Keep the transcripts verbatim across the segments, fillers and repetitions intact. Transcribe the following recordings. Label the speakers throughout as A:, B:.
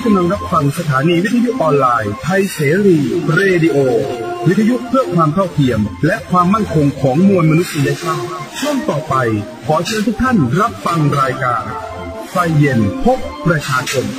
A: กำลังรับฟังสถานีวิทยุออนไลน์ไทยเสรีเรดิโอวิทยุเพื่อความเท่าเทียมและความมั่นคงของมวลมนุษยชาติช่วงต่อไปขอเชิญทุกท่านรับฟังรายการไฟเย็นพบประชาชน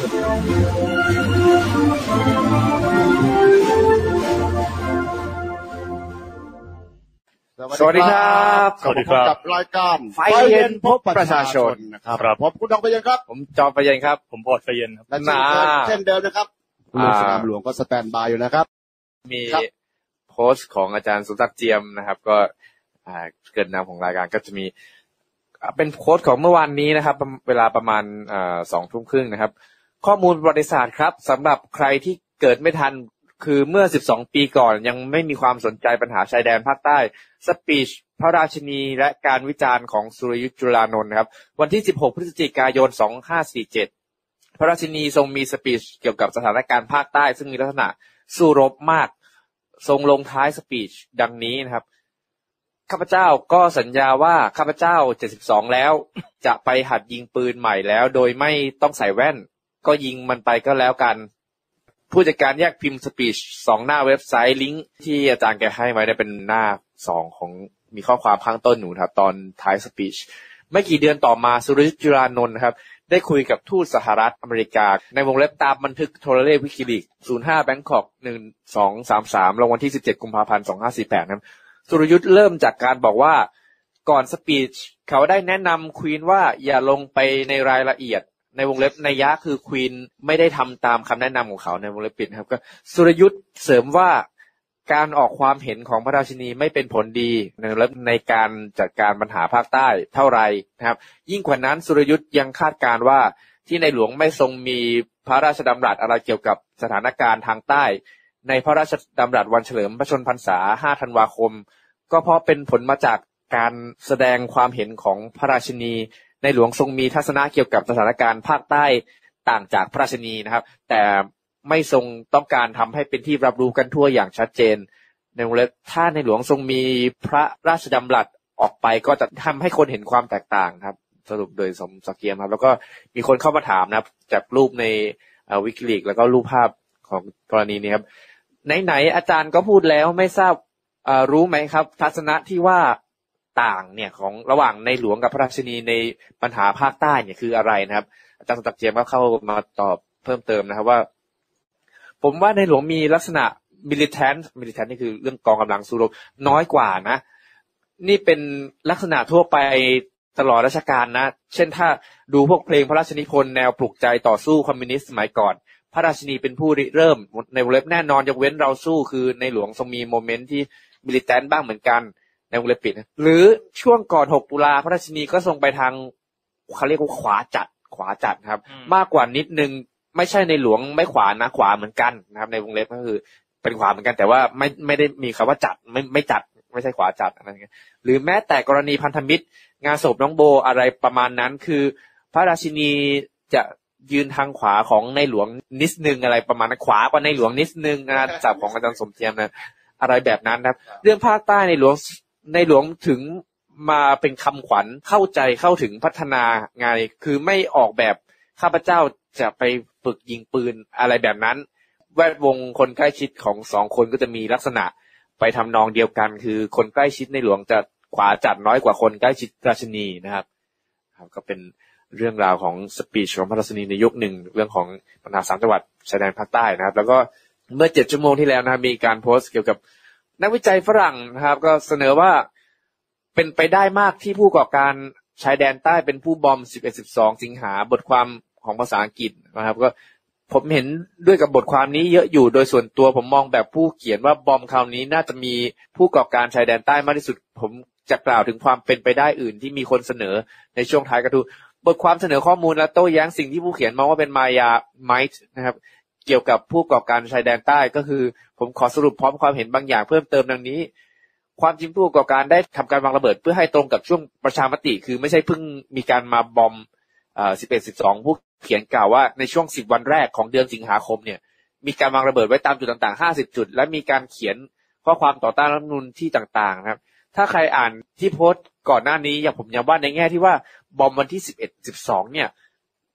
B: สวัสดีครับ
C: สวัสดีครับกับรายการ
B: ไฟเย็นพบประชาชน
C: นะครับผมคุณดองไฟเย็นครับ
B: ผมจอมไฟเย็นครับ
D: ผมพอดไฟเย็นครับ
C: และเช่นเดิมนะครับคุณสนามหลวงก็สแตนบายอยู่นะครับ
B: มีโพสต์ของอาจารย์สุทักษ์เจียมนะครับก็เกิดนำของรายการก็จะมีเป็นโพสต์ของเมื่อวานนี้นะครับเวลาประมาณสองทุ่มครึ่งนะครับข้อมูลประวัติศาสตร์ครับสำหรับใครที่เกิดไม่ทันคือเมื่อสิบสองปีก่อนยังไม่มีความสนใจปัญหาชายแดนภาคใต้สปีชพระราชินีและการวิจารณ์ของสุรยุทธจุลานนท์ครับวันที่สิบหกพฤศจิกายนสองพันห้าร้อยสี่สิบเจ็ดพระราชินีทรงมีสปีชเกี่ยวกับสถานการณ์ภาคใต้ซึ่งมีลักษณะสู้รบมากทรงลงท้ายสปีชดังนี้นะครับข้าพเจ้าก็สัญญาว่าข้าพเจ้าเจ็ดสิบสองแล้วจะไปหัดยิงปืนใหม่แล้วโดยไม่ต้องใส่แว่นก็ยิงมันไปก็แล้วกันผู้จัดการแยกพิมพ์สปีชสองหน้าเว็บไซต์ลิงก์ที่อาจารย์แกให้ไว้ได้เป็นหน้าสองของมีข้อความข้างต้นหนูครับตอนท้ายสปีชไม่กี่เดือนต่อมาสุรยุทธจุลานนท์นะครับได้คุยกับทูตสหรัฐอเมริกาในวงเล็บตามบันทึกโทรเลขวิกิลีกส์ศูนย์ห้าแบงคอกหนึ่งสองสามสามลงวันที่สิบเจ็ดกุมภาพันธ์สองพันห้าร้อยสี่สิบแปดครับสุรยุทธเริ่มจากการบอกว่าก่อนสปีชเขาได้แนะนำควีนว่าอย่าลงไปในรายละเอียดในวงเล็บนัยยะคือควีนไม่ได้ทำตามคำแนะนำของเขาในวงเล็บปิดครับก็สุรยุทธเสริมว่าการออกความเห็นของพระราชินีไม่เป็นผลดีในวงเล็บในการจัดการปัญหาภาคใต้เท่าไรนะครับยิ่งกว่านั้นสุรยุทธยังคาดการณ์ว่าที่ในหลวงไม่ทรงมีพระราชดำรัสอะไรเกี่ยวกับสถานการณ์ทางใต้ในพระราชดำรัสวันเฉลิมพระชนพรรษาห้าธันวาคมก็เพราะเป็นผลมาจากการแสดงความเห็นของพระราชินีในหลวงทรงมีทัศนะเกี่ยวกับสถานการณ์ภาคใต้ต่างจากพระราชินีนะครับแต่ไม่ทรงต้องการทำให้เป็นที่รับรู้กันทั่วอย่างชัดเจนในวงเล็บถ้าในหลวงทรงมีพระราชดำรัสออกไปก็จะทำให้คนเห็นความแตกต่างครับสรุปโดยสมศักดิ์เกียรติครับแล้วก็มีคนเข้ามาถามนะครับจากรูปในวิกิลีกส์แล้วก็รูปภาพของกรณีนี้ครับไหนๆอาจารย์ก็พูดแล้วไม่ทราบรู้ไหมครับทัศนะที่ว่าต่างเนี่ยของระหว่างในหลวงกับพระราชินีในปัญหาภาคใต้เนี่ยคืออะไรนะครับอาจารย์สมศักดิ์เจียมก็เข้ามาตอบเพิ่มเติมนะครับว่าผมว่าในหลวงมีลักษณะ militant militant นี่คือเรื่องกองกำลังสู้รบน้อยกว่านะนี่เป็นลักษณะทั่วไปตลอดรัชกาลนะเช่นถ้าดูพวกเพลงพระราชนิพนธ์แนวปลุกใจต่อสู้คอมมิวนิสต์สมัยก่อนพระราชินีเป็นผู้ริเริ่มในวงเล็บแน่นอนยกเว้นเราสู้คือในหลวงทรงมีโมเมนต์ที่ militant บ้างเหมือนกันในวงเล็บปิดหรือช่วงก่อนหกตุลาพระราชินีก็ทรงไปทางเขาเรียกว่าขวาจัดขวาจัดครับมากกว่านิดนึงไม่ใช่ในหลวงไม่ขวานะขวาเหมือนกันนะครับในวงเล็บก็คือเป็นขวาเหมือนกันแต่ว่าไม่ไม่ได้มีคำว่าจัดไม่ไม่จัดไม่ใช่ขวาจัดอะไรเงี้ยหรือแม้แต่กรณีพันธมิตรงานศพน้องโบอะไรประมาณนั้นคือพระราชินีจะยืนทางขวาของในหลวงนิดนึงอะไรประมาณนั้นขวากว่าในหลวงนิดนึงนะศัพท์ของอาจารย์สมเทียมนะอะไรแบบนั้นครับเรื่องภาคใต้ในหลวงในหลวงถึงมาเป็นคำขวัญเข้าใจเข้าถึงพัฒนาไงคือไม่ออกแบบข้าพเจ้าจะไปฝึกยิงปืนอะไรแบบนั้นแวดวงคนใกล้ชิดของสองคนก็จะมีลักษณะไปทำนองเดียวกันคือคนใกล้ชิดในหลวงจะขวาจัดน้อยกว่าคนใกล้ชิดราชินีนะครับครับก็เป็นเรื่องราวของสปีชของพระราชินีในยุคหนึ่งเรื่องของปัญหาสามจังหวัดชายแดนภาคใต้นะครับแล้วก็เมื่อเจ็ดชั่วโมงที่แล้วนะครับมีการโพสต์เกี่ยวกับนักวิจัยฝรั่งนะครับก็เสนอว่าเป็นไปได้มากที่ผู้ก่อการชายแดนใต้เป็นผู้บอมสิบเอ็ด สิบสองสิงหาบทความของภาษาอังกฤษนะครับก็ผมเห็นด้วยกับบทความนี้เยอะอยู่โดยส่วนตัวผมมองแบบผู้เขียนว่าบอมคราวนี้น่าจะมีผู้ก่อการชายแดนใต้มากที่สุดผมจะกล่าวถึงความเป็นไปได้อื่นที่มีคนเสนอในช่วงท้ายกระทู้บทความเสนอข้อมูลและโต้แย้งสิ่งที่ผู้เขียนมองว่าเป็นมายาไมท์นะครับเกี่ยวกับผู้ก่อการชายแดนใต้ก็คือผมขอสรุปพร้อมความเห็นบางอย่างเพิ่มเติมดังนี้ความจริงผู้ก่อการได้ทำการวางระเบิดเพื่อให้ตรงกับช่วงประชามติคือไม่ใช่เพิ่งมีการมาบอมเอ่อสิบเอ็ด สิบสองผู้เขียนกล่าวว่าในช่วงสิบวันแรกของเดือนสิงหาคมเนี่ยมีการวางระเบิดไว้ตามจุดต่างๆห้าสิบจุดและมีการเขียนข้อความต่อต้านรัฐธรรมนูญที่ต่างๆนะครับถ้าใครอ่านที่โพสต์ก่อนหน้านี้อย่างผมย้ำว่าในแง่ที่ว่าบอมวันที่สิบเอ็ด สิบสองเนี่ยจ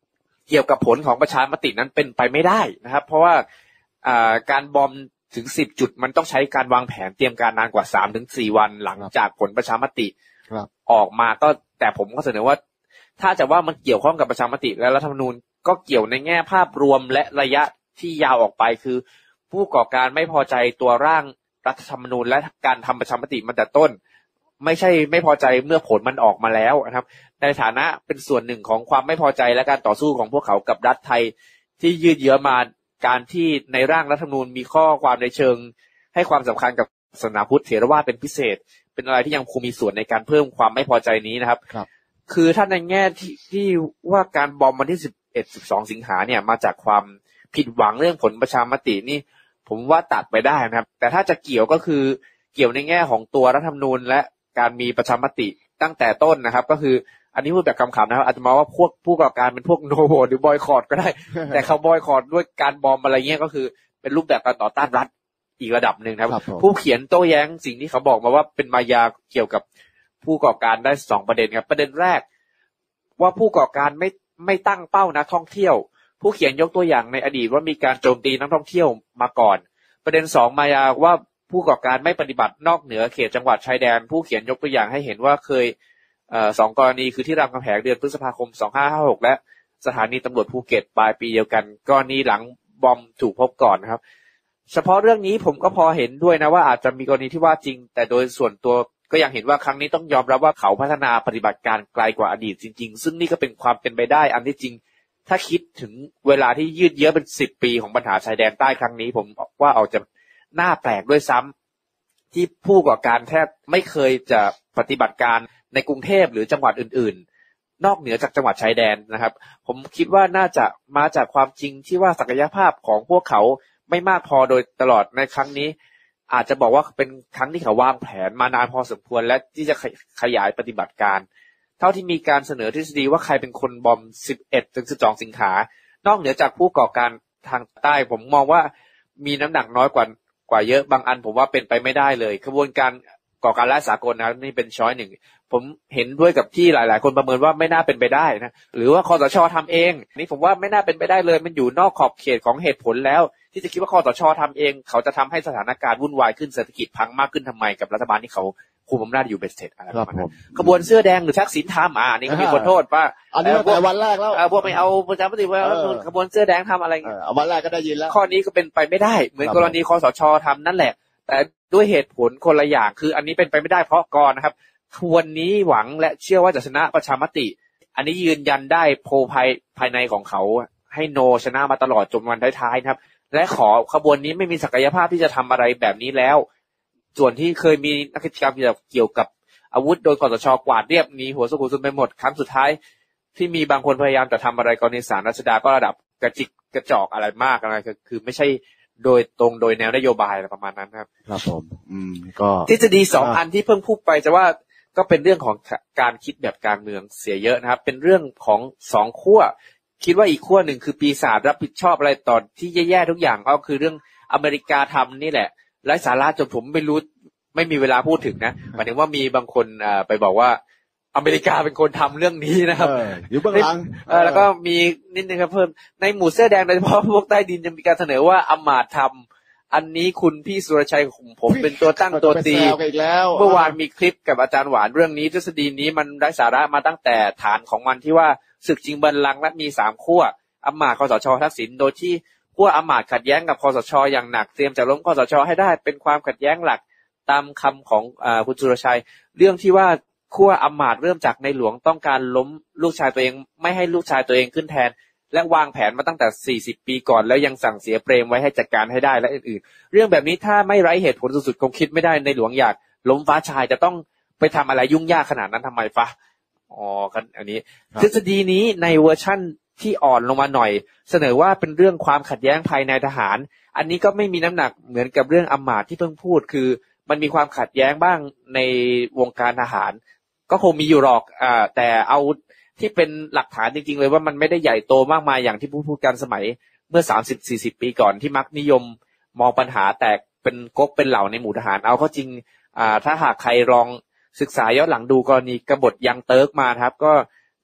B: เกี่ยวกับผลของประชามตินั้นเป็นไปไม่ได้นะครับเพราะว่าการบอมถึงสิบจุดมันต้องใช้การวางแผนเตรียมการนานกว่า สามถึงสี่ วันหลังจากผลประชามติออกมาก็แต่ผมก็เสนอว่าถ้าจะว่ามันเกี่ยวข้องกับประชามติและรัฐธรรมนูญก็เกี่ยวในแง่ภาพรวมและระยะที่ยาวออกไปคือผู้ก่อการไม่พอใจตัวร่างรัฐธรรมนูญและการทำประชามติมาแต่ต้นไม่ใช่ไม่พอใจเมื่อผลมันออกมาแล้วนะครับในฐานะเป็นส่วนหนึ่งของความไม่พอใจและการต่อสู้ของพวกเขากับรัฐไทยที่ยืดเยื้อมาการที่ในร่างรัฐธรรมนูญมีข้อความในเชิงให้ความสำคัญกับศาสนาพุทธเถรวาทเป็นพิเศษเป็นอะไรที่ยังคงมีส่วนในการเพิ่มความไม่พอใจนี้นะครับ
C: ครับ
B: คือถ้าในแง่ที่ที่ว่าการบอมวันที่สิบเอ็ด สิบสองสิงหาเนี่ยมาจากความผิดหวังเรื่องผลประชามตินี่ผมว่าตัดไปได้นะครับแต่ถ้าจะเกี่ยวก็คือเกี่ยวในแง่ของตัวรัฐธรรมนูญและการมีประชามติตั้งแต่ต้นนะครับก็คืออันนี้พูดแบบคำๆนะครับอาจจะมองว่าพวกผู้ก่อการเป็นพวกโนโวหรือบอยคอตก็ได้ แต่เขาบอยคอตด้วยการบอมอะไรเงี้ยก็คือเป็นรูปแบบการต่อต้านรัฐอีกระดับหนึ่งครับผู้เขียนโต้แย้งสิ่งที่เขาบอกมาว่าเป็นมายาเกี่ยวกับผู้ก่อการได้สองประเด็นครับประเด็นแรกว่าผู้ก่อการไม่ไม่ตั้งเป้านักท่องเที่ยวผู้เขียนยกตัวอย่างในอดีตว่ามีการโจมตีนักท่องเที่ยวมาก่อนประเด็นสองมายาว่าผู้ก่อการไม่ปฏิบัตินอกเหนือเขตจังหวัดชายแดนผู้เขียนยกตัวอย่างให้เห็นว่าเคยเอ่อสองกรณีคือที่รามคำแหงเดือนพฤษภาคมสองพันห้าร้อยห้าสิบหกและสถานีตำรวจภูเก็ตปลายปีเดียวกันกรณีหลังบอมถูกพบก่อนนะครับเฉพาะเรื่องนี้ผมก็พอเห็นด้วยนะว่าอาจจะมีกรณีที่ว่าจริงแต่โดยส่วนตัวก็ยังเห็นว่าครั้งนี้ต้องยอมรับว่าเขาพัฒนาปฏิบัติการไกลกว่าอดีตจริงๆซึ่งนี่ก็เป็นความเป็นไปได้อันที่จริงถ้าคิดถึงเวลาที่ยืดเยื้อเป็นสิบปีของปัญหาชายแดนใต้ครั้งนี้ผมว่าออกจะน่าแปลกด้วยซ้ำที่ผู้ก่อการแทบไม่เคยจะปฏิบัติการในกรุงเทพหรือจังหวัดอื่นๆนอกเหนือจากจังหวัดชายแดนนะครับผมคิดว่าน่าจะมาจากความจริงที่ว่าศักยภาพของพวกเขาไม่มากพอโดยตลอดในครั้งนี้อาจจะบอกว่าเป็นครั้งที่เขาวางแผนมานานพอสมควรและที่จะขยายปฏิบัติการเท่าที่มีการเสนอทฤษฎีว่าใครเป็นคนบอมสิบเอ็ดถึงสิบสองสิงหานอกเหนือจากผู้ก่อการทางใต้ผมมองว่ามีน้ำหนักน้อยกว่ากว่าเยอะบางอันผมว่าเป็นไปไม่ได้เลยกระบวนการก่อการร้ายสากลนะนี่เป็นช้อยหนึ่งผมเห็นด้วยกับที่หลายๆคนประเมินว่าไม่น่าเป็นไปได้นะหรือว่าคสช.ทำเองนี่ผมว่าไม่น่าเป็นไปได้เลยมันอยู่นอกขอบเขตของเหตุผลแล้วที่จะคิดว่าคสช.ทำเองเขาจะทำให้สถานการณ์วุ่นวายขึ้นเศรษฐกิจพังมากขึ้นทำไมกับรัฐบาลที่เขาคุมอำนาจอยู่เบ็ดเสร็จอะไรประมาณนั้นขบวนเสื้อแดงหรือทักษิณทำอ่านี่ก็มีคนโทษว่า
C: อันนี้ตั้งแต่วันแรกแล้ว
B: พวกไม่เอาประชาธิปไตยว่าขบวนเสื้อแดงทำอะไรเงี้ย
C: วันแรกก็ได้ยินแล้ว
B: ข้อนี้ก็เป็นไปไม่ได้เหมือนกรณีคสช.ทำนั่นแหละแต่ด้วยเหตุผลคนละอย่างคืออันนี้เป็นไปไม่ได้เพราะก่อนนะครับขบวนนี้หวังและเชื่อว่าจะชนะประชามติอันนี้ยืนยันได้โพลภายภายในของเขาให้โนชนะมาตลอดจนวันท้ายๆนะครับและขอขบวนนี้ไม่มีศักยภาพที่จะทำอะไรแบบนี้แล้วส่วนที่เคยมีนักกิจกรรมเกี่ยวกับอาวุธโดยคสช.กวาดเรียบมีหัวสกุลซุนไปหมดครั้งสุดท้ายที่มีบางคนพยายามจะทำอะไรกรณีศาลรัชดาก็ระดับกระจิกกระจอกอะไรมากอะไรคือไม่ใช่โดยตรงโดยแนวนโยบายอะไรประมาณนั้นครับ
C: ครับผมอืมก็
B: ทฤษฎีสองอันที่เพิ่งพูดไปจะว่าก็เป็นเรื่องของการคิดแบบการเมืองเสียเยอะนะครับเป็นเรื่องของสองขั้วคิดว่าอีกขั้วหนึ่งคือปีศาจรับผิดชอบอะไรตอนที่แย่ๆทุกอย่างก็คือเรื่องอเมริกาทำนี่แหละไร้สาระจนผมไม่รู้ไม่มีเวลาพูดถึงนะหมายถึงว่ามีบางคนอ่าไปบอกว่าอเมริกาเป็นคนทำเรื่องนี้นะครับ
C: อยู่เบื้องหลัง
B: แล้วก็มีนิดนึงครับเพิ่มในหมู่เสื้อแดงโดยเฉพาะพวกใต้ดินจะมีการเสนอว่าอำมาตย์ทำอันนี้คุณพี่สุรชัยของผมเป็นตัวตั้งตัวตีเมื่อวานมีคลิปกับอาจารย์หวานเรื่องนี้ทฤษฎีนี้มันไร้สาระมาตั้งแต่ฐานของมันที่ว่าศึกชิงบัลลังก์และมีสามขั้วอำมาตย์คสช.ทักษิณโดยที่ขั้วอำมาตย์ขัดแย้งกับคสช.อย่างหนักเตรียมจะล้มคสช.ให้ได้เป็นความขัดแย้งหลักตามคำของอ่าคุณสุรชัยเรื่องที่ว่าขั้วอำมาตย์เริ่มจากในหลวงต้องการล้มลูกชายตัวเองไม่ให้ลูกชายตัวเองขึ้นแทนและวางแผนมาตั้งแต่สี่สิบปีก่อนแล้วยังสั่งเสียเปรมไว้ให้จัดการให้ได้และอื่นๆเรื่องแบบนี้ถ้าไม่ไร้เหตุผลสุดๆคงคิดไม่ได้ในหลวงอยากล้มฟ้าชายจะต้องไปทำอะไรยุ่งยากขนาดนั้นทำไมฟ้าอ๋อกันอันนี้ทฤษฎีนี้ในเวอร์ชั่นที่อ่อนลงมาหน่อยเสนอว่าเป็นเรื่องความขัดแย้งภายในทหารอันนี้ก็ไม่มีน้ำหนักเหมือนกับเรื่องอำมาตย์ที่เพิ่งพูดคือมันมีความขัดแย้งบ้างในวงการทหารก็คงมีอยู่หรอกอ่าแต่เอาที่เป็นหลักฐานจริงๆเลยว่ามันไม่ได้ใหญ่โตมากมายอย่างที่พูดพูดกันสมัยเมื่อ สามสิบสี่สิบ ปีก่อนที่มักนิยมมองปัญหาแตกเป็นก๊กเป็นเหล่าในหมู่ทหารเอาเข้าจริงอ่าถ้าหากใครลองศึกษาย้อนหลังดูกรณีกบฏยังเติร์กมาครับก็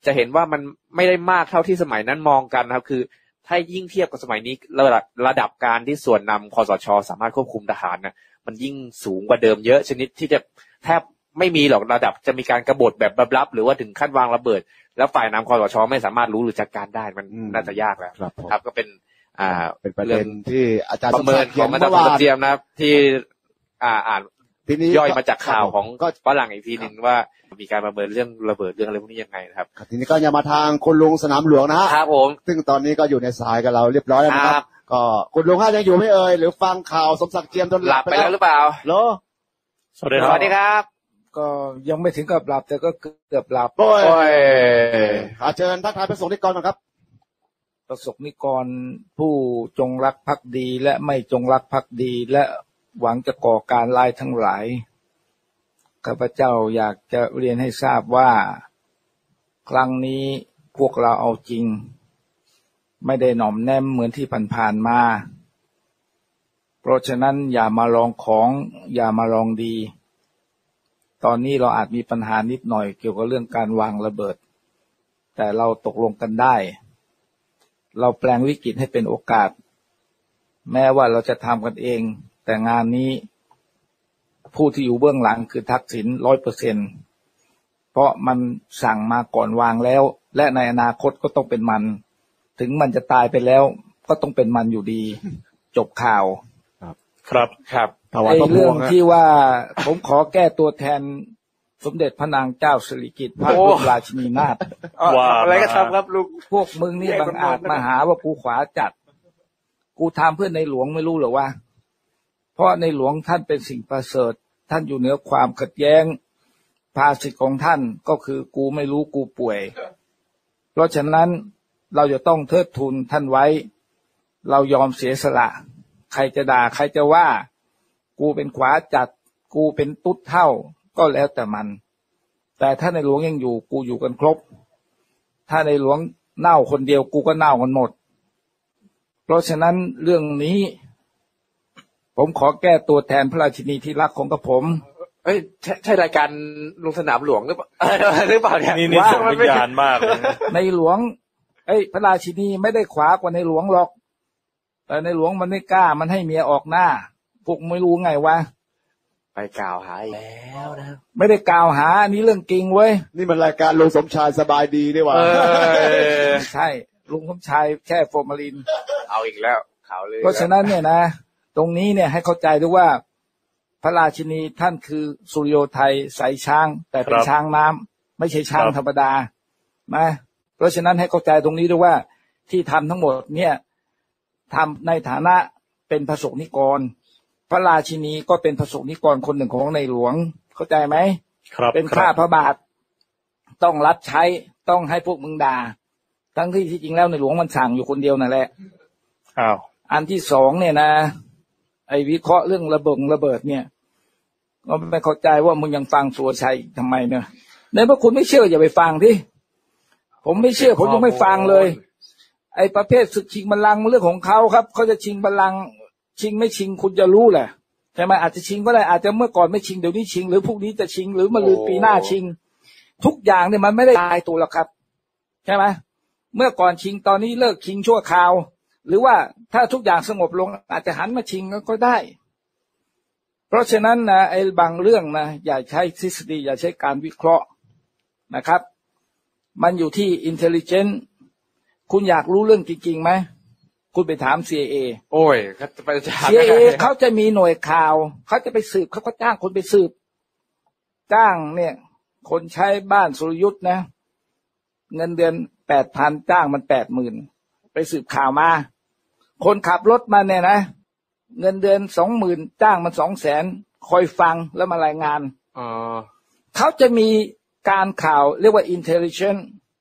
B: จะเห็นว่ามันไม่ได้มากเท่าที่สมัยนั้นมองกันนะครับคือถ้ายิ่งเทียบกับสมัยนี้ระดับระดับการที่ส่วนนำคสช.สามารถควบคุมทหารนะมันยิ่งสูงกว่าเดิมเยอะชนิดที่จะแทบไม่มีหรอกระดับจะมีการกบฏแบบลับๆหรือว่าถึงขั้นวางระเบิดแล้วฝ่ายนำคสช.ไม่สามารถรู้หรือจัดการได้มันน่าจะยากแล้วครับก็เป็นอ่า
C: เป็นประเด็นที่อาจารย์
B: ประเมินของอาจารย์สมศักดิ์เจียมนะครับที่อ่าอ่านย่อยมาจากข่าวของฝรั่งอีกทีนึงว่ามีการประเมินเรื่องระเบิดเรื่องอะไรพวกนี้ยังไงนะครับ
C: ทีนี้ก็จะมาทางคุณลุงสนามหลวงนะฮะ
B: ครับผม
C: ซึ่งตอนนี้ก็อยู่ในสายกับเราเรียบร้อยแล้วนะครับก็คุณลุงฮะยังอยู่ไม่เอ่ยหรือฟังข่าวสมศักดิ์เจียมจน
B: หลับไปแล้วหรือเปล่า
C: โล
B: สวัสดีครับสวัสดีครับ
D: ก็ยังไม่ถึงกับหลับแต่ก็เกือบหลับ
C: โอ้ยอาเชิญทักทายประสงค์นิกรก่อนครับ
D: ประสงค์นิกรผู้จงรักภักดีและไม่จงรักภักดีและหวังจะก่อการร้ายทั้งหลายข้าพเจ้าอยากจะเรียนให้ทราบว่าครั้งนี้พวกเราเอาจริงไม่ได้หน่อมแนมเหมือนที่ผ่านๆมาเพราะฉะนั้นอย่ามาลองของอย่ามาลองดีตอนนี้เราอาจมีปัญหานิดหน่อยเกี่ยวกับเรื่องการวางระเบิดแต่เราตกลงกันได้เราแปลงวิกฤตให้เป็นโอกาสแม้ว่าเราจะทำกันเองแต่งานนี้ผู้ที่อยู่เบื้องหลังคือทักษิณ ร้อยเปอร์เซ็นต์ เพราะมันสั่งมาก่อนวางแล้วและในอนาคตก็ต้องเป็นมันถึงมันจะตายไปแล้วก็ต้องเป็นมันอยู่ดีจบข่าว
B: ครับครับ
D: ไอ้เรื่องที่ว่าผมขอแก้ตัวแทนสมเด็จพระนางเจ้าสิริกิติ์พระบรมราชินีนาถ
B: ว่าอะไรก็ทำครับลุง
D: พวกมึงนี่บังอาจมาหาว่ากูขวาจัดกูทำเพื่อในหลวงไม่รู้หรอวะเพราะในหลวงท่านเป็นสิ่งประเสริฐท่านอยู่เหนือความขัดแย้งภาษิตของท่านก็คือกูไม่รู้กูป่วยเพราะฉะนั้นเราจะต้องเทิดทูนท่านไว้เรายอมเสียสละใครจะด่าใครจะว่ากูเป็นขวาจัดกูเป็นตุ๊ดเท่าก็แล้วแต่มันแต่ถ้าในหลวงยังอยู่กูอยู่กันครบถ้าในหลวงเน่าคนเดียวกูก็เน่ากันหมดเพราะฉะนั้นเรื่องนี้ผมขอแก้ตัวแทนพระราชินีที่รักของกระผม
B: เอ้ยใช่ใช่รายการลุงสนามหลวงหรือเปล่าหรือเปล่าเนี่ย
E: นี่นี่ส่งวิญญาณมากเลย
D: ในหลวงเอ้ยพระราชินีไม่ได้ขวากว่าในหลวงหรอกแต่ในหลวงมันไม่กล้ามันให้เมียออกหน้าพวกไม่รู้ไงวะ
B: ไปกล่าวหาแล้วนะ
D: ไม่ได้กล่าวหาอันนี้เรื่องจริงเว้ย
C: นี่มันรายการลุงสมชายสบายดีนี่หว่า
D: ใช่ลุงสมชายแค่ฟอร์มาลิน
B: เอาอีกแล้วข่าวเลย
D: เพราะฉะนั้นเนี่ยนะตรงนี้เนี่ยให้เข้าใจด้วยว่าพระราชินีท่านคือสุริโยไทยสายช้างแต่เป็นช้างน้ำไม่ใช่ช้างธรรมดานะเพราะฉะนั้นให้เข้าใจตรงนี้ด้วยว่าที่ทำทั้งหมดเนี่ยทำในฐานะเป็นพระสงฆ์นิกรพระราชินีก็เป็นพระสงฆ์นิกรคนหนึ่งของในหลวงเข้าใจไหมเป็นข้าพระบาทต้องรับใช้ต้องให้พวกมึงด่าทั้งที่ที่จริงแล้วในหลวงมันสั่งอยู่คนเดียวนั่นแหละ
E: อ้าว
D: อันที่สองเนี่ยนะไอ้วิเคราะห์เรื่องระเบิดระเบิดเนี่ยก็ไม่เข้าใจว่ามึงยังฟังสุรชัยทำไมเนี่ยในเมื่อคุณไม่เชื่ออย่าไปฟังที่ผมไม่เชื่อผมยังไม่ฟังเลยไอ้ประเภทศึกชิงบัลลังก์เรื่องของเขาครับเขาจะชิงบัลลังก์ชิงไม่ชิงคุณจะรู้แหละใช่ไหมอาจจะชิงก็ได้อาจจะเมื่อก่อนไม่ชิงเดี๋ยวนี้ชิงหรือพรุ่งนี้จะชิงหรือมะรืนปีหน้าชิงทุกอย่างเนี่ยมันไม่ได้ตายตัวหรอกครับใช่ไหมเมื่อก่อนชิงตอนนี้เลิกชิงชั่วคราวหรือว่าถ้าทุกอย่างสงบลงอาจจะหันมาชิงก็ได้เพราะฉะนั้นนะไอ้บางเรื่องนะอย่าใช้ทฤษฎีอย่าใช้การวิเคราะห์นะครับมันอยู่ที่ intelligence คุณอยากรู้เรื่องจริงๆไหมคุณไปถาม ซี ไอ เอ
B: โอ้ยเขาจะไปถาม
D: ซี ไอ เอ เขาจะมีหน่วยข่าวเขาจะไปสืบเขาก็จ้างคนไปสืบจ้างเนี่ยคนใช้บ้านสุรยุทธ์นะเงินเดือน แปดพัน จ้างมัน แปดหมื่น ไปสืบข่าวมาคนขับรถมาเนี่ยนะเงินเดือน สองหมื่น จ้างมัน สองแสน คอยฟังแล้วมารายงาน
B: อ๋อ
D: เขาจะมีการข่าวเรียกว่า intelligence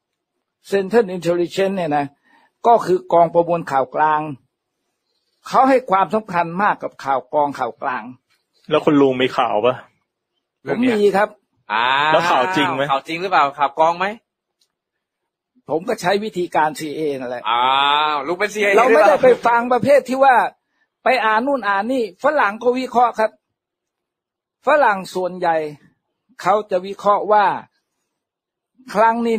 D: central intelligence เนี่ยนะก็คือกองประมวลข่าวกลางเขาให้ความสำคัญมากกับข่าวกองข่าวกลาง
E: แล้วคุณลุงมีข่าวปะ
D: ผมมีครับ
B: อ่า
E: แล้วข่าวจริงไหม
B: ข่าวจริงหรือเปล่าข่าวกองไหม
D: ผมก็ใช้วิธีการ ซี เอ นั่นแหละ
B: อ้าวลุงเป็น ซี เอ
D: เราไม่ได้ไปฟังประเภทที่ว่าไปอ่านนู่นอ่านนี่ฝรั่งก็วิเคราะห์ครับฝรั่งส่วนใหญ่เขาจะวิเคราะห์ว่าครั้งนี้เนี่ย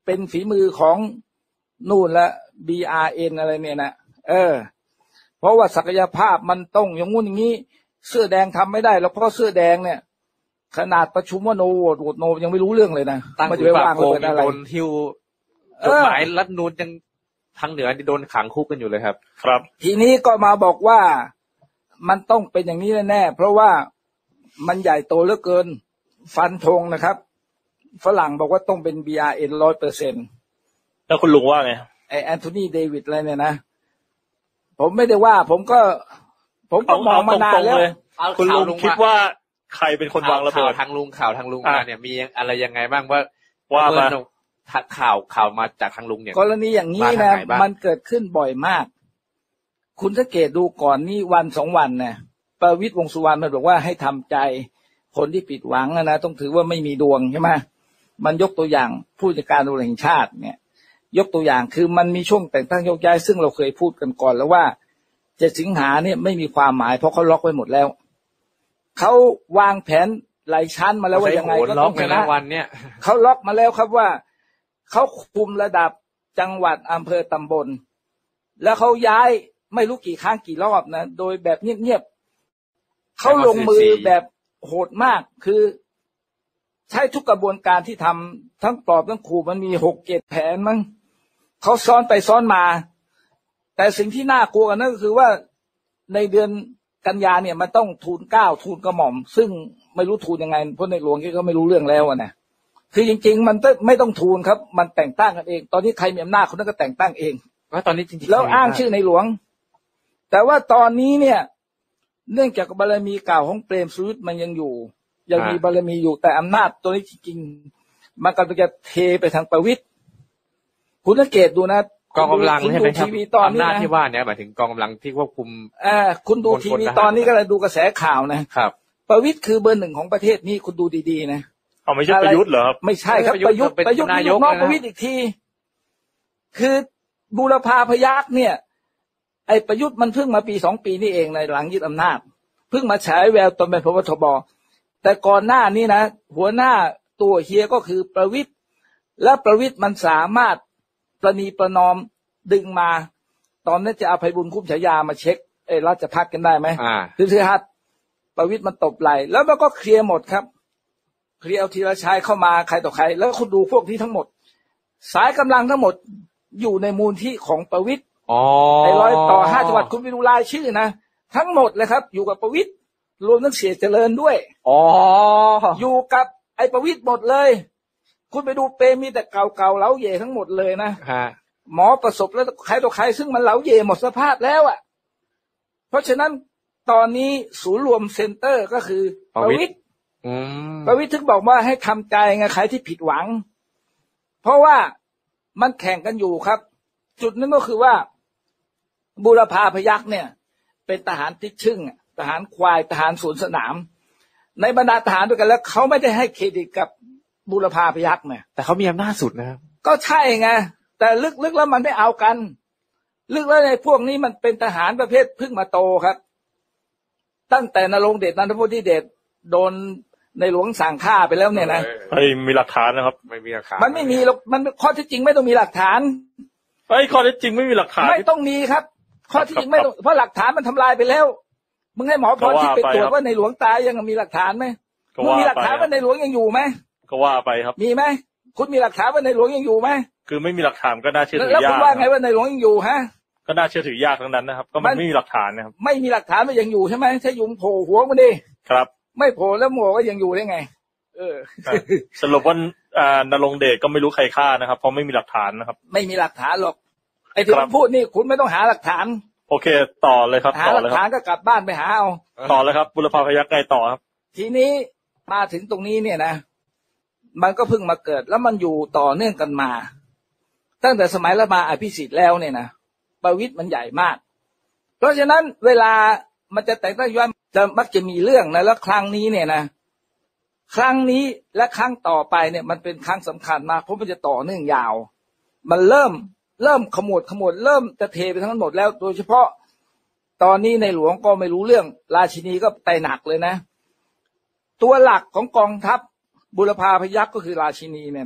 D: เป็นฝีมือของนู่นละ บี อาร์ เอ็น อะไรเนี่ยนะเออเพราะว่าศักยภาพมันต้องอย่างงู้นอย่างนี้เสื้อแดงทำไม่ได้แล้วเพราะเสื้อแดงเนี่ยขนาดประชุมว่าโนโหวตโหวตโนยังไม่รู้เรื่องเลยนะ
B: ตั้ง
D: มันจะไปวางระเบิดอะไร
B: โดนหิ้วจดหมายรัฐนูนยังทางเหนือโดนขังคุกกันอยู่เลยครับ
E: ครับ
D: ทีนี้ก็มาบอกว่ามันต้องเป็นอย่างนี้แน่ๆเพราะว่ามันใหญ่โตเหลือเกินฟันธงนะครับฝรั่งบอกว่าต้องเป็น บี อาร์ เอ็น ร้อยเปอร์เซ็นต์
E: แล้วคุณลุงว่าไง
D: ไอแอนโทนีเดวิดอะไรเนี่ยนะผมไม่ได้ว่าผมก็ผมก็มองมานานแล้ว
E: คุณลุงคิดว่าใครเป็นคนวางระเบิด
B: ทางลุงข่าวทางลุงมาเนี่ยมีอะไรยังไงบ้างว่า
E: ว่ามา
B: ข่าวข่าวมาจากทางลุงเนี่ย
D: กรณีอย่างนี้นะมันเกิดขึ้นบ่อยมากคุณสังเกตดูก่อนนี่วันสองวันนะประวิตรวงษ์สุวรรณมันบอกว่าให้ทำใจคนที่ผิดหวังนะต้องถือว่าไม่มีดวงใช่ไหมมันยกตัวอย่างผู้จัดการตำรวจแห่งชาติเนี่ยยกตัวอย่างคือมันมีช่วงแต่งตั้งโยกย้ายซึ่งเราเคยพูดกันก่อนแล้วว่าเจ็ดสิงหาเนี่ยไม่มีความหมายเพราะเขาล็อกไว้หมดแล้วเขาวางแผนหลายชั้นมาแล้วว่ายังไงก็ต้องชนะ
B: วันเนี่ย
D: เขาล็อกมาแล้วครับว่าเขาคุมระดับจังหวัดอำเภอตำบลแล้วเขาย้ายไม่รู้กี่ครั้งกี่รอบนะโดยแบบเงียบๆเขาลงมือแบบโหดมากคือใช้ทุกกระบวนการที่ทำทั้งปลอบทั้งขู่มันมีหกเจ็ดแผนมั้งเขาซ้อนไปซ้อนมาแต่สิ่งที่น่ากลัวกันนั่นก็คือว่าในเดือนกันยาเนี่ยมันต้องทูลเกล้าทูลกระหม่อมซึ่งไม่รู้ทูลยังไงเพราะในหลวงก็ไม่รู้เรื่องแล้วนะคือจริงๆมันไม่ต้องทูลครับมันแต่งตั้งกันเองตอนนี้ใครมีอำนาจคนนั้นก็แต่งตั้งเอง
B: ว่าตอนนี้จริงๆ
D: แล้วอ้างชื่อในหลวงแต่ว่าตอนนี้เนี่ยเนื่องจากบารมีเก่าของเปรมสุริยมันยังอยู่ยังมีบารมีอยู่แต่อำนาจตัวนี้จริงๆมันกำลังจะเทไปทางประวิตรคุณสังเกตดูนะ
B: กองกำลังใช่ไหมครับอำนาจที่ว่าเนี่ยหมายถึงกองกำลังที่ควบคุม
D: อ่าคุณดูทีวีตอนนี้ก็เลยดูกระแสข่าวนะครับประวิตรคือเบอร์หนึ่งของประเทศนี่คุณดูดีๆนะ
E: เอาไม่ใช่ประยุทธ์เหรอครับ
D: ไม่ใช่ครับประยุทธ์ประยุทธ์นายกน้องประวิตรอีกทีคือบูรพาพยัคฆ์เนี่ยไอ้ประยุทธ์มันเพิ่งมาปีสองปีนี่เองในหลังยึดอำนาจเพิ่งมาฉายแววตอนเป็นพบทบแต่ก่อนหน้านี้นะหัวหน้าตัวเฮียก็คือประวิตรและประวิตรมันสามารถประนีประนอมดึงมาตอนนี้จะเอาไพบุญคุ้มฉายามาเช็คเอราชพัฒกันได้ไหมคือสิฮัทประวิตรมันตบไหลแล้วมันก็เคลียร์หมดครับเคลียร์เอาทีละชายเข้ามาใครต่อใครแล้วคุณดูพวกที่ทั้งหมดสายกำลังทั้งหมดอยู่ในมูลที่ของประวิตรในร้อยต่อห้าจังหวัดคุณไปดูรายชื่อนะทั้งหมดเลยครับอยู่กับประวิตรรวมทั้งเสียเจริญด้วย
B: อ๋อ
D: อยู่กับไอ้ประวิตรหมดเลยคุณไปดูเปรมีแต่เก่าๆเล้าเย่ทั้งหมดเลยนะหมอประสบแล้วใครต่อใครซึ่งมันเล้าเย่หมดสภาพแล้วอ่ะเพราะฉะนั้นตอนนี้ศูนย์รวมเซ็นเตอร์ก็คือประวิตรประวิตรถึงบอกว่าให้ทำใจไงใครที่ผิดหวังเพราะว่ามันแข่งกันอยู่ครับจุดนึงก็คือว่าบูรพาพยัคฆ์เนี่ยเป็นทหารติดชึ่งทหารควายทหารสวนสนามในบรรดาทหารด้วยกันแล้วเขาไม่ได้ให้เครดิตกับบูรพาพยัคฆ์เนี่ย
B: แต่เขามีอำนาจสุดนะครับ
D: ก็ใช่ไงแต่ลึกๆแล้วมันไม่เอากันลึกแล้วในพวกนี้มันเป็นทหารประเภทเพิ่งมาโตครับตั้งแต่นรงค์เดชนันทโพธิเดชโดนในหลวงสั่งฆ่าไปแล้วเนี่ยนะ
E: เฮ้ยมีหลักฐานนะครับ
B: ไม่มีหลักฐาน
D: มันไม่มีหรอกมันข้อที่จริงไม่ต้องมีหลักฐาน
E: เฮ้ยข้อที่จริงไม่มีหลักฐาน
D: ไม่ต้องมีครับข้อที่จริงไม่ต้องเพราะหลักฐานมันทำลายไปแล้วมึงให้หมอพรที่ไปตรวจว่าในหลวงตายยังมีหลักฐานไหมมึงมีหลักฐานว่าในหลวงยังอยู่ไหม
E: ก็ว่าไปครับ
D: มีไหมคุณมีหลักฐานว่าในหลวงยังอยู่ไหม
E: คือไม่มีหลักฐานก็น่าเชื่อถือยาก
D: แล้วคุณว่าไงว่าในหลวงยังอยู่ฮะ
E: ก็น่าเชื่อถือยากทั้งนั้นนะครับก็มันไม่มีหลักฐานนะครับ
D: ไม่มีหลักฐานว่ายังอยู่ใช่ไหมถ้ายุงโผล่หัวมันดิ
E: ครับ
D: ไม่โผล่แล้วหมวก็ยังอยู่ได้ไงเออ
E: สรุปว่านรงค์เดชก็ไม่รู้ใครฆ่านะครับเพราะไม่มีหลักฐานนะครับ
D: ไม่มีหลักฐานหรอกไอ้ที่ผมพูดนี่คุณไม่ต้องหาหลักฐาน
E: โอเคต่อเลยครับ
D: หาหลักฐานก็กลับบ้านไปหาเอา
E: ต่อเลยครับบุรพาพยัคฆ์ไงต่อครับ
D: ทีนี้มาถึงตรงนี้เนี่ยนะมันก็เพิ่งมาเกิดแล้วมันอยู่ต่อเนื่องกันมาตั้งแต่สมัยรัฐบาลอภิสิทธิ์แล้วเนี่ยนะประวิตรมันใหญ่มากเพราะฉะนั้นเวลามันจะแต่งตั้งย้อนจะมักจะมีเรื่องนะแล้วครั้งนี้เนี่ยนะครั้งนี้และครั้งต่อไปเนี่ยมันเป็นครั้งสำคัญมากเพราะมันจะต่อเนื่องยาวมันเริ่มเริ่มขมวดขมวดเริ่มจะเทไปทั้งหมดแล้วโดยเฉพาะตอนนี้ในหลวงก็ไม่รู้เรื่องราชินีก็ไต่หนักเลยนะตัวหลักของกองทัพบุรพาพยัคฆ์ก็คือราชินีเนี่ยนะ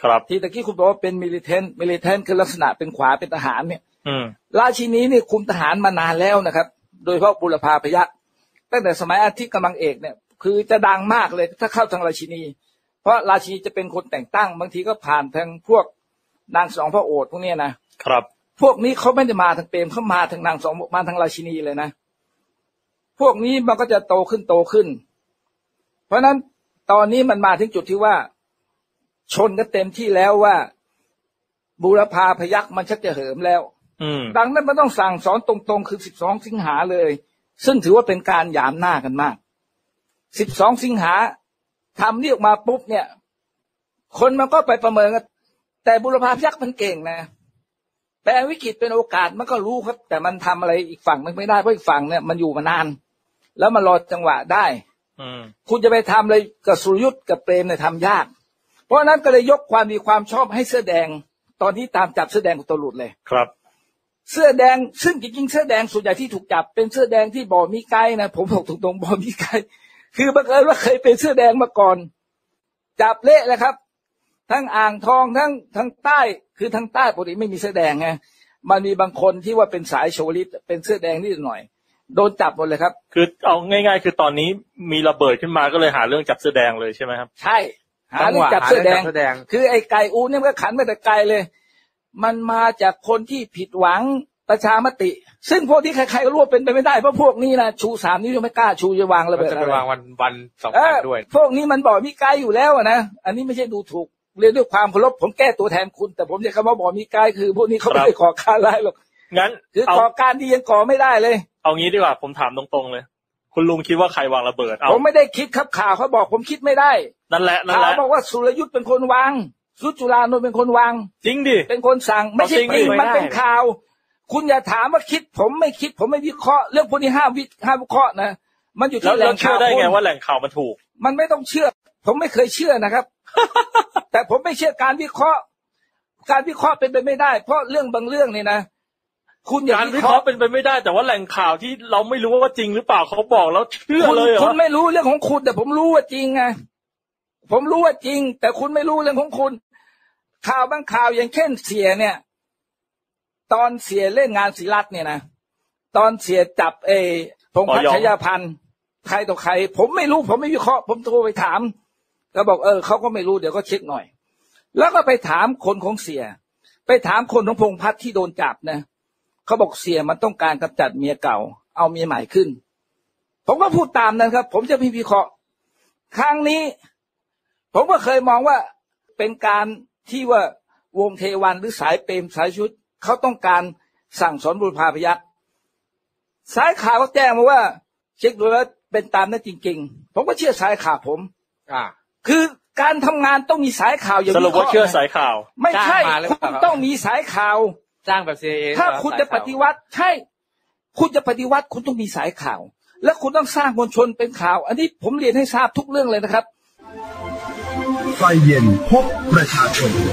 E: ครับ
D: ที่ตะกี้คุณบอกว่าเป็นมิลิเทนมิลิเทนคือลักษณะเป็นขวาเป็นทหารเนี่ย
E: อืม
D: ราชินีนี่คุมทหารมานานแล้วนะครับโดยเฉพาะบุรพาพยัคฆ์ตั้งแต่สมัยอาทิตย์กำลังเอกเนี่ยคือจะดังมากเลยถ้าเข้าทางราชินีเพราะราชินีจะเป็นคนแต่งตั้งบางทีก็ผ่านทางพวกนางสองพระโอษฐ์พวกนี้นะครับพวกนี้เขาไม่ได้มาทางเปรมเขามาทางนางสองมาทางราชินีเลยนะพวกนี้มันก็จะโตขึ้นโตขึ้นเพราะนั้นตอนนี้มันมาถึงจุดที่ว่าชนกันเต็มที่แล้วว่าบูรพาพยัคฆ์มันชักจะเหิมแล้วดังนั้นมันต้องสั่งสอนตรงๆคือสิบสองสิงหาเลยซึ่งถือว่าเป็นการหยามหน้ากันมากสิบสองสิงหาทำนี่ออกมาปุ๊บเนี่ยคนมันก็ไปประเมินกันแต่บูรพาพยัคฆ์มันเก่งนะแปลวิกฤตเป็นโอกาสมันก็รู้ครับแต่มันทำอะไรอีกฝั่งมันไม่ได้เพราะอีกฝั่งเนี่ยมันอยู่มานานแล้วมันรอจังหวะได้คุณจะไปทำอะไรกับสุรยุทธกับเปรมเนี่ยทำยากเพราะนั้นก็เลยยกความดีความชอบให้เสื้อแดงตอนนี้ตามจับเสื้อแดงตัวหลุดเลย
E: ครับ
D: เสื้อแดงซึ่งจริงๆเสื้อแดงส่วนใหญ่ที่ถูกจับเป็นเสื้อแดงที่บ่มีไกด์นะผมบอกตรงๆบ่มีไกด์คือบังเอิญว่าเคยเป็นเสื้อแดงมาก่อนจับเละเลยครับทั้งอ่างทองทั้งทั้งใต้คือทั้งใต้ปกติไม่มีเสื้อแดงไงมันมีบางคนที่ว่าเป็นสายโชว์ลิสเป็นเสื้อแดงนิดหน่อยโดนจับหมดเลยครับ
E: คือเอาง่ายๆคือตอนนี้มีระเบิดขึ้นมาก็เลยหาเรื่องจับเสื้อแดงเลยใช่ไหมครับ
D: ใช่หาเรื่องจับเสื้อแดงคือไอ้ไก่อูเนี่ยมันก็ขันมาแต่ไกลเลยมันมาจากคนที่ผิดหวังประชามติซึ่งพวกที่ใครๆก็รู้ว่าเป็นไปไม่ได้เพราะพวกนี้นะชูสามนิ้วยังไม่กล้าชูจะวางระเบิด
B: จะไปวางวันวันสองวันด้วย
D: พวกนี้มันบอกมีไกลอยู่แล้วนะอันนี้ไม่ใช่ดูถูกเรียนด้วยความเคารพผมแก้ตัวแทนคุณแต่ผมจะคำว่าบอกมีไกลคือพวกนี้เขาไม่ได้ก่อการร้ายหรอก
E: งั้น
D: คือก่อการดียังก่อไม่ได้เลย
E: เอางี้ดีกว่าผมถามตรงๆเลยคุณลุงคิดว่าใครวางระเบิด
D: ผมไม่ได้คิดครับข่าวเขาบอกผมคิดไม่ได้
E: นั่นแหละนั่นแหละ
D: ข่าวบอกว่าสุรยุทธเป็นคนวางสุจุฬานนท์เป็นคนวาง
E: จริงดิ
D: เป็นคนสั่งไม่ใช่จริงมันเป็นข่าวคุณอย่าถามว่าคิดผมไม่คิดผมไม่วิเคราะห์เรื่องพวกนี้ห้ามวิห้ามวิเคราะห์นะมันอยู่ที่แหล่งข่าว
E: ได้ไงว่าแหล่งข่าวมันถูก
D: มันไม่ต้องเชื่อผมไม่เคยเชื่อนะครับ แต่ผมไม่เชื่อการวิเคราะห์การวิเคราะห์เป็นไปไม่ได้เพราะเรื่องบางเรื่องนี่นะคุณอย่า
E: วิเคราะห์เป็นไปไม่ได้แต่ว่าแหล่งข่าวที่เราไม่รู้ว่าจริงหรือเปล่าเขาบอกแล้วเชื่อเลยเหรอ
D: คุณไม่รู้เรื่องของคุณแต่ผมรู้ว่าจริงไงผมรู้ว่าจริงแต่คุณไม่รู้เรื่องของคุณข่าวบางข่าวอย่างเช่นเสียเนี่ยตอนเสียเล่นงานศิรัตน์เนี่ยนะตอนเสียจับเอพงษ์พัชยพันธ์ใครต่อใครผมไม่รู้ผมไม่วิเคราะห์ผมโทรไปถามก็บอกเออเขาก็ไม่รู้เดี๋ยวก็เช็คหน่อยแล้วก็ไปถามคนของเสียไปถามคนของพงษ์พัฒน์ที่โดนจับนะเขาบอกเสียมันต้องการกำจัดเมียเก่าเอาเมียใหม่ขึ้นผมก็พูดตามนั้นครับผมจะไม่วิเคราะห์ครั้งนี้ผมก็เคยมองว่าเป็นการที่ว่าวงเทวันหรือสายเปรมสายชุดเขาต้องการสั่งสอนบุรพาพยัคฆ์สายข่าวก็แจ้งมาว่าเช็คดูแล้วเป็นตามนั้นจริงๆผมก็เชื่อสายข่าวผม
B: อ่า
D: คือการทำงานต้องมีสายข่าวอย่าง
E: นี้สรุปว่าเชื่อสายข่าว
D: ไม่ใช่คุณต้องมีสายข่าว
B: จ้างแบบ ซี ไอ เอ
D: ถ้าคุณจะปฏิวัติใช่คุณจะปฏิวัติคุณต้องมีสายข่าวและคุณต้องสร้างมวลชนเป็นข่าวอันนี้ผมเรียนให้ทราบทุกเรื่องเลยนะครับ
A: ไฟเย็นพบประชาชน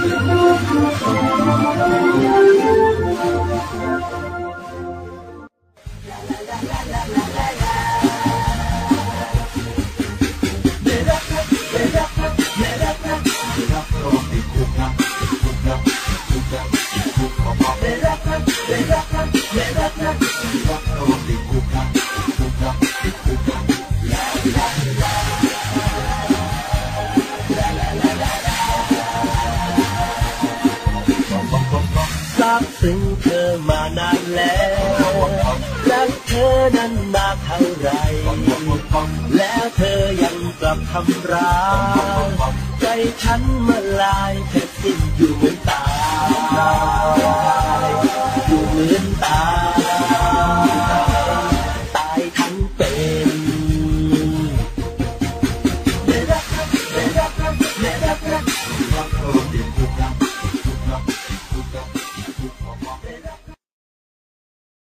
F: ซับซึ้งเธอมานานแล้วรักเธอนั้นมากเท่าไรแล้วเธอยังกลับทำร้ายใจฉันมาลายแค่สิ้นอยู่เหมือนตายอยู่เหมือนตายตายทั้งเป็นรักรักรักรักรักรัก